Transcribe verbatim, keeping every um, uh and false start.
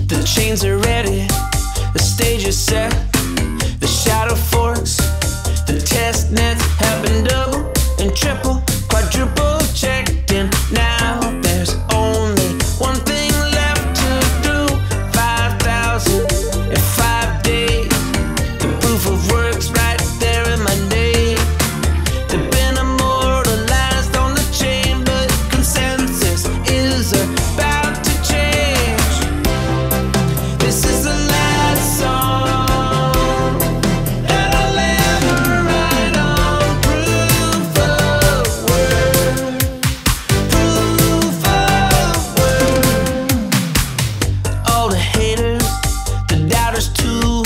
The chains are ready, the stage is set, the shadow forks, the test nets have been double and triple, quadruple checked, and now there's only one thing left to do. Five thousand in five days, the proof of work's right there in my name. They've been immortalized on the chain, but consensus is about to change. This is the last song, and I'll ever write on proof of work, proof of work. All the haters, the doubters too,